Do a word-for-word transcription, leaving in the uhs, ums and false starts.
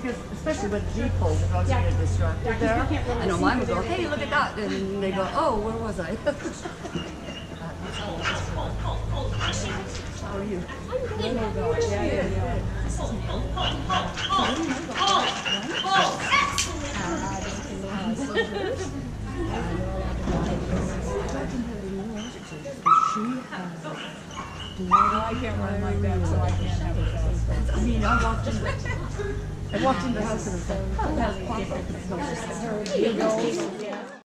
because especially when the Jeep pulls, if I was yeah. getting distracted yeah, there. Really I know mine would go, hey, look at that, and they go, oh, where was I? How are you? I'm good. Oh, God. Yeah, yeah, yeah. I can't run like that, so I can't have a fast. I mean, I walked in the, I walked in the house and it was like, oh, that's possible.